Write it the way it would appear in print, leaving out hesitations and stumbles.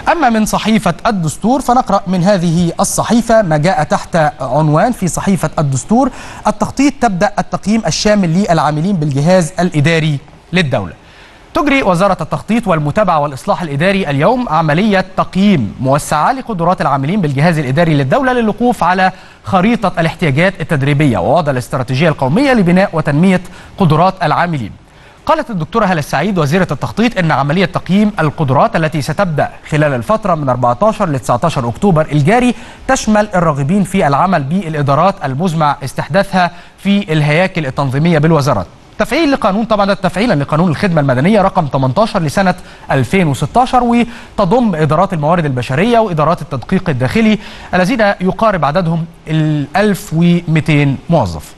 أما من صحيفة الدستور فنقرأ من هذه الصحيفة ما جاء تحت عنوان في صحيفة الدستور: التخطيط تبدأ التقييم الشامل للعاملين بالجهاز الإداري للدولة. تجري وزارة التخطيط والمتابعة والإصلاح الإداري اليوم عملية تقييم موسعة لقدرات العاملين بالجهاز الإداري للدولة للوقوف على خريطة الاحتياجات التدريبية ووضع الاستراتيجية القومية لبناء وتنمية قدرات العاملين. قالت الدكتورة هالة السعيد وزيرة التخطيط إن عملية تقييم القدرات التي ستبدأ خلال الفترة من 14 ل 19 أكتوبر الجاري تشمل الراغبين في العمل بالإدارات المزمع استحداثها في الهياكل التنظيمية بالوزارات. تفعيل لقانون طبعا تفعيلا لقانون الخدمة المدنية رقم 18 لسنة 2016، وتضم إدارات الموارد البشرية وإدارات التدقيق الداخلي الذين يقارب عددهم 1200 موظف.